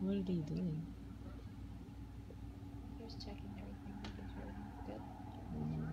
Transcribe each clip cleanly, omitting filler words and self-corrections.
What are they doing? Just checking everything, making sure everything's good. Mm.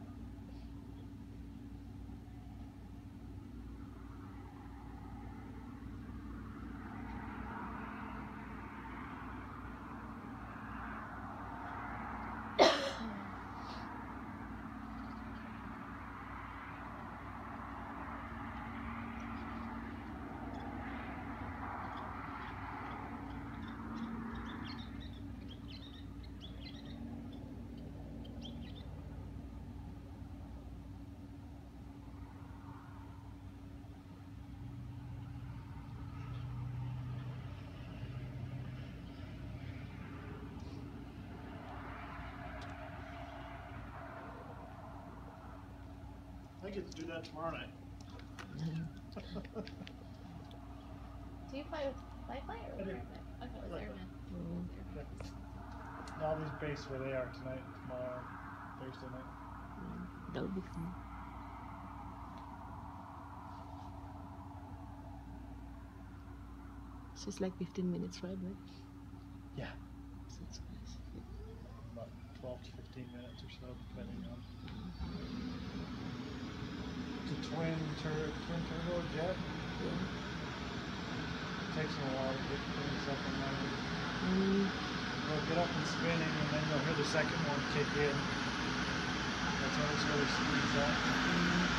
I get to do that tomorrow night. Do you fly with Fly or I do. Airman? Okay, with Fly. Airman. Mm. Yeah. I'll be based where they are tonight, tomorrow, Thursday night. That would be fun. So it's like 15 minutes ride, right? Yeah. So it's nice. About 12 to 15 minutes or so, depending on. It's a twin turbo jet. Yeah. Takes them a while to get things up and running. Mm. They'll get up and spinning, and then you'll hear the second one kick in. That's when it's really speeds up. Mm.